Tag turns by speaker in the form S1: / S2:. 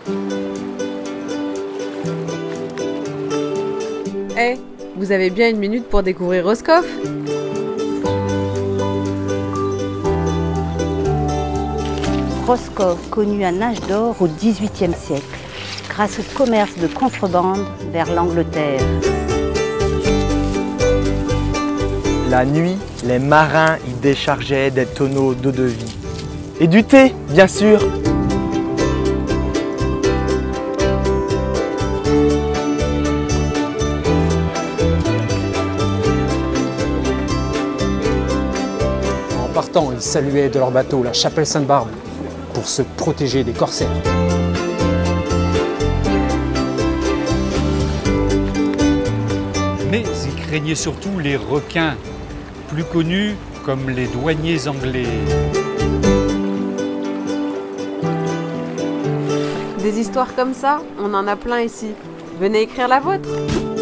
S1: Eh, vous avez bien une minute pour découvrir Roscoff?
S2: Roscoff connut un âge d'or au XVIIIe siècle, grâce au commerce de contrebande vers l'Angleterre.
S3: La nuit, les marins y déchargeaient des tonneaux d'eau-de-vie. Et du thé, bien sûr.
S4: En partant, ils saluaient de leur bateau la chapelle Sainte-Barbe pour se protéger des corsaires.
S5: Mais ils craignaient surtout les requins, plus connus comme les douaniers anglais.
S1: Des histoires comme ça, on en a plein ici. Venez écrire la vôtre.